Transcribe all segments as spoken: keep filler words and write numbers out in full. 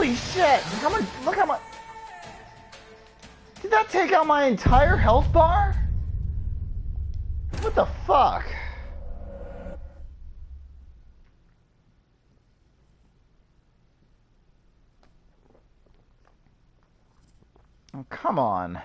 Holy shit! How much? Look how much. Did that take out my entire health bar? What the fuck? Oh, come on.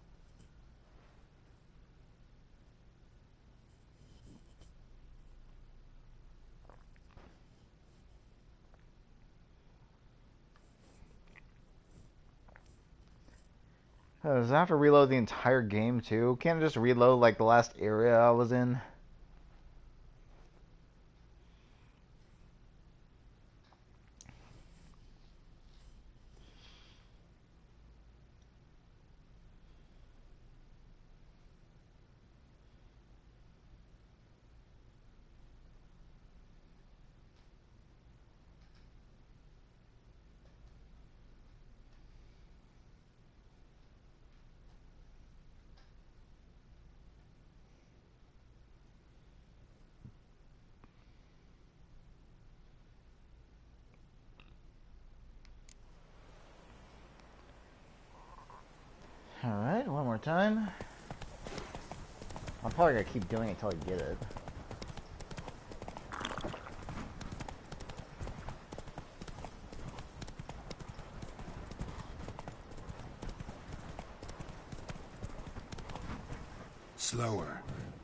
Oh, does I have to reload the entire game too? Can't I just reload like the last area I was in? Alright, one more time. I'm probably gonna keep doing it until I get it. Slower.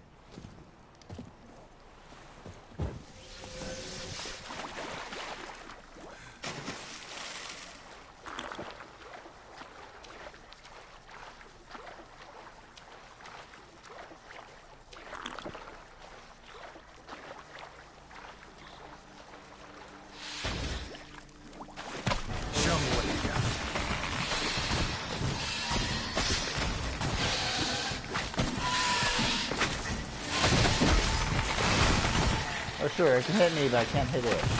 Oh sure, it can hit me, but I can't hit it.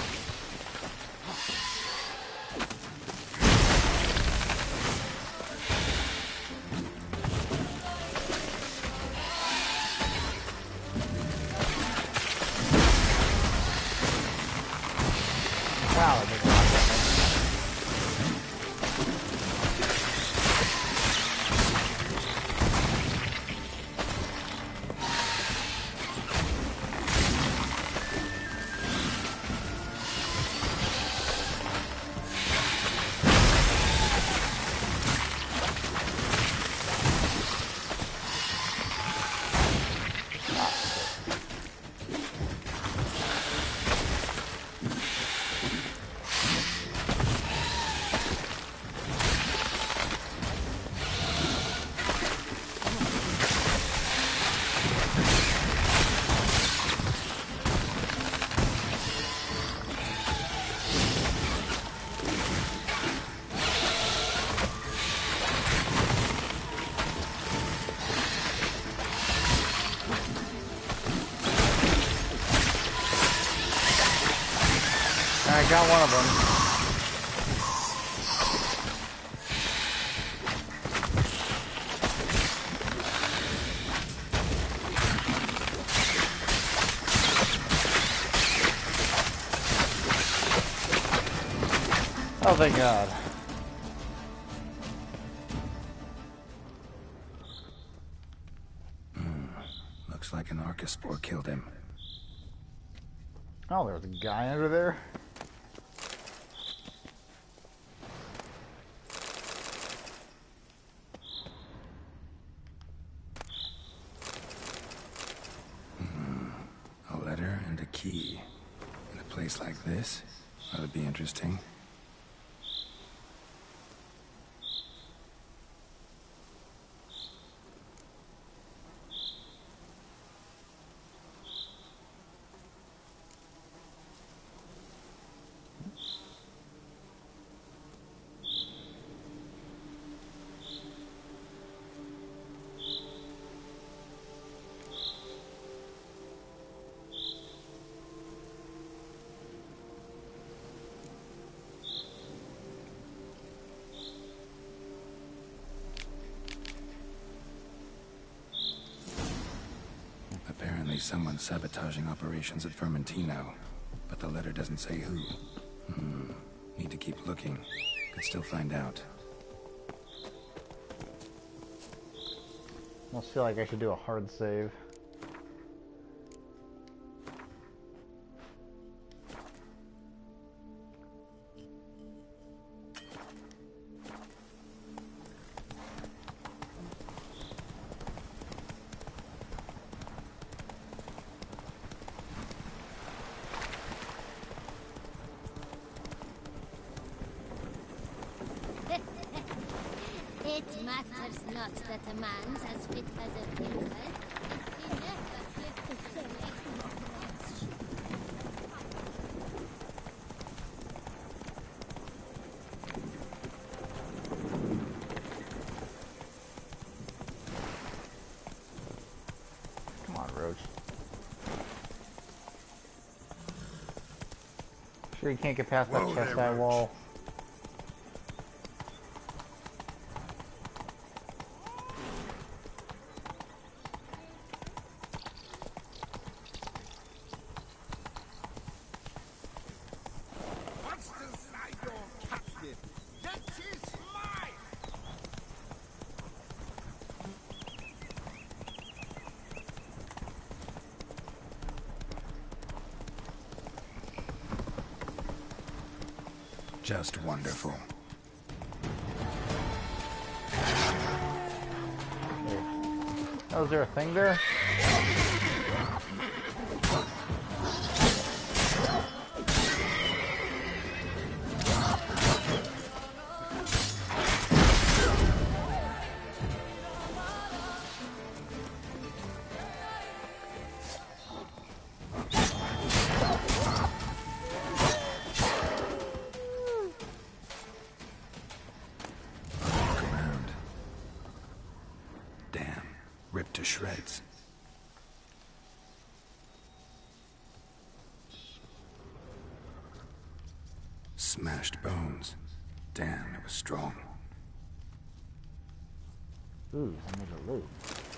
Wow, it did a lot of damage. I got one of them. Oh, thank God. Hmm. Looks like an Archaspore killed him. Oh, there was a guy under there. Key. In a place like this, that would be interesting. Someone's sabotaging operations at Vermentino, but the letter doesn't say who. Hmm. need to keep looking. Could still find out. Almost feel like I should do a hard save. It matters not that a man's as fit as a fiddle. He never fit to select much. Come on, Roach. Sure you can't get past that Whoa chest there, eye Roach. wall. Just wonderful. Oh, is there a thing there? Look around. Damn. Ripped to shreds. Smashed bones. Damn, it was strong. Ooh, I need a loot.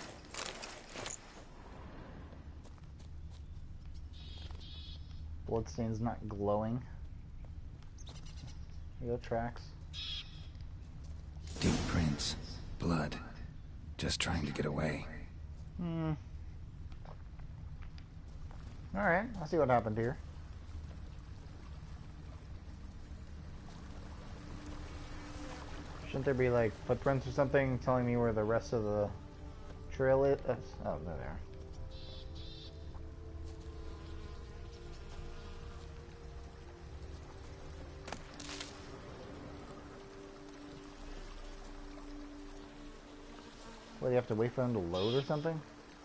Bloodstain's not glowing. Here you go, tracks. Deep prints. Blood. Just trying to get away. Hmm. Alright, I'll see what happened here. Shouldn't there be like footprints or something telling me where the rest of the trail is? Oh, there they are. What, do you have to wait for them to load or something?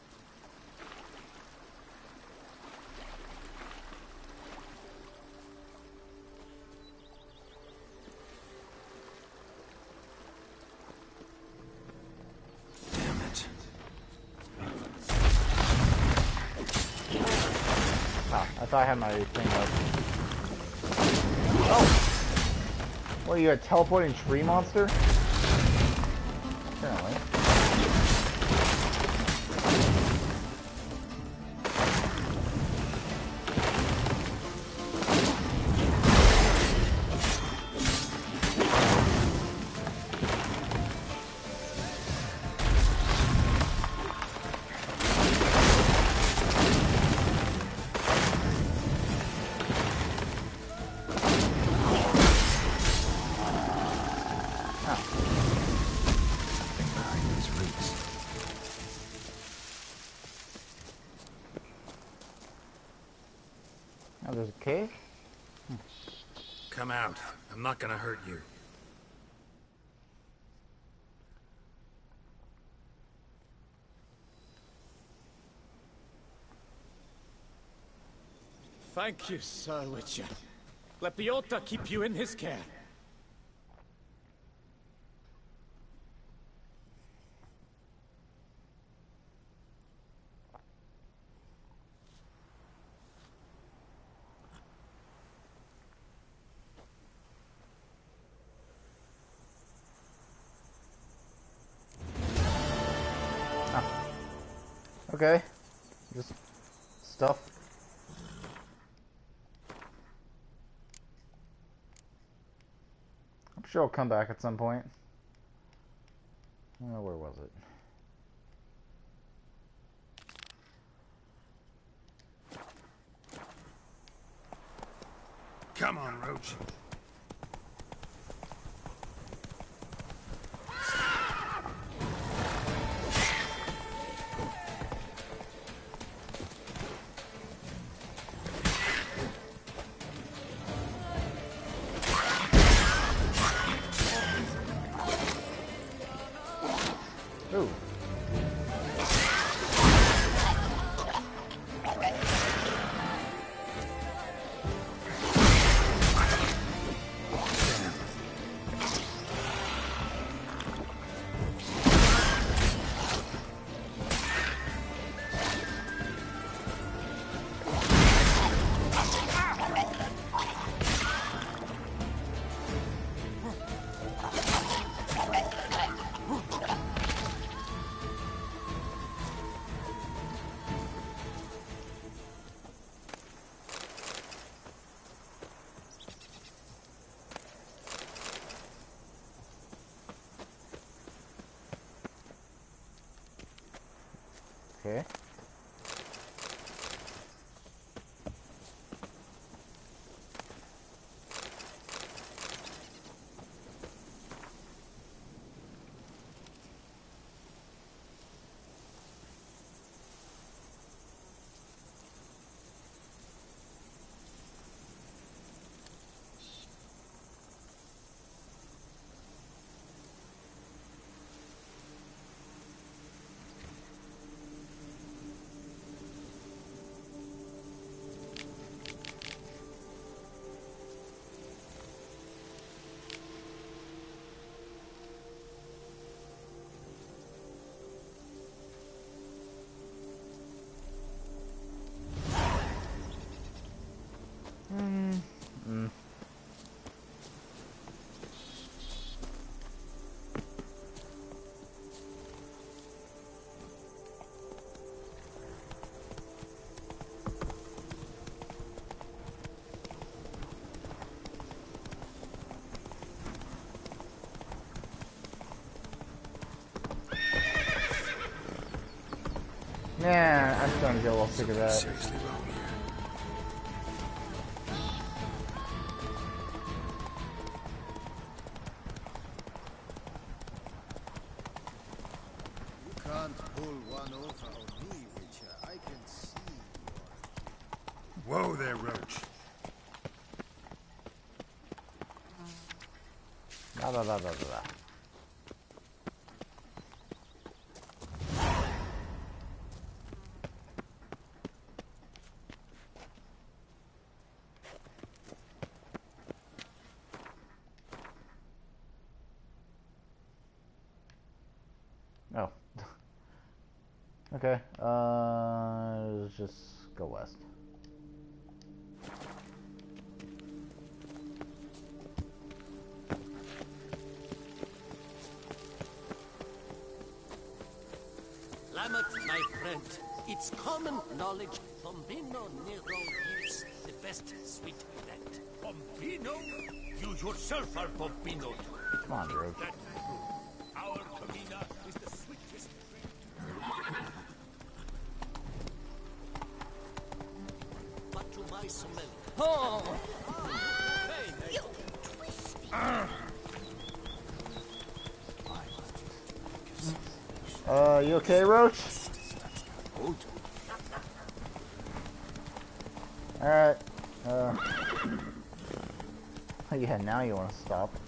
Damn it. Ah, I thought I had my thing up. Oh! What, are you a teleporting tree monster? Apparently. Something behind these roots. Oh, there's a cave? Come out. I'm not gonna hurt you. Thank you, Sir Witcher. Let Biota keep you in his care. Okay. Just stuff. sure it'll come back at some point. Oh, where was it? Come on, Roach. Ooh. Okay. Mm. Mm. Yeah, I'm starting to get a little sick of that. Seriously wrong here. You can't pull one over on me, Witcher. I can see you are. Whoa there, Roach. Da da da da da da. Oh. Okay. Uh, let's just go west. Lamoth, my friend, it's common knowledge Bombino Nero is the best sweet event. Bombino? You yourself are Bombino. Come on, Roach. That's true. Our Domina is the sweetest drink. But to my smell, Oh! hey, You twisty! Uh, you okay, Roach? Alright. Uh. Yeah, now you want to stop.